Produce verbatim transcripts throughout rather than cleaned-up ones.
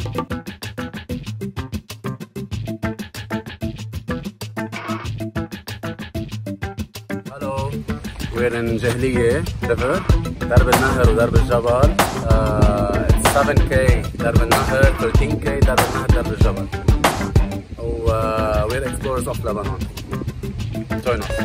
Hello, we're in Jahliye river, Darb al-Nahr ودرب الجبل. uh, It's seven K درب النهر, thirteen K درب النهر درب الجبل. uh, We're explorers of Lebanon. Join us.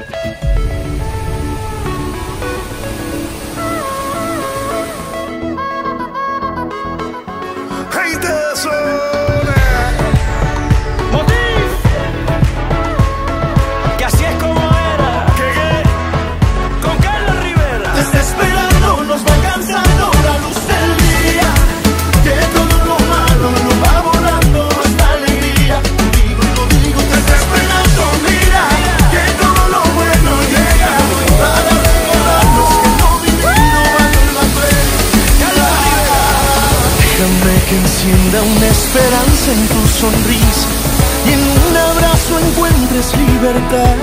Que encienda una esperanza en tu sonrisa y en un abrazo encuentres libertad.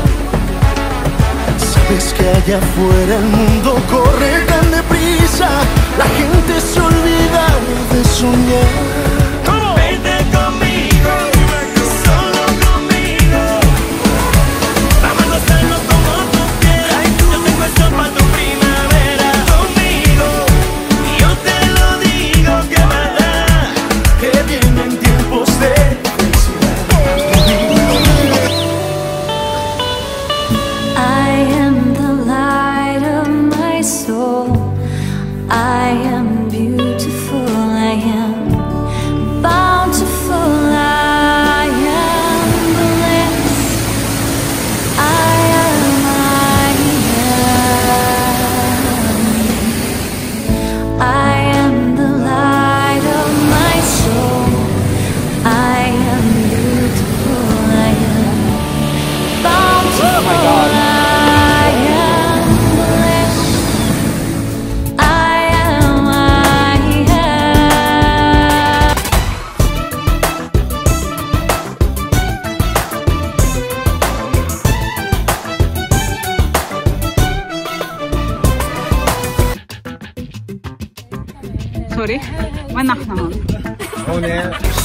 Sabes que allá afuera el mundo corre tan deprisa, la gente se olvida de soñar. Vente conmigo, solo conmigo, vamos a hacerlo como tú quieras. Yo tengo el sol para tu primavera. Conmigo, y yo te lo digo que va. سوري، وين نحن هون؟ هون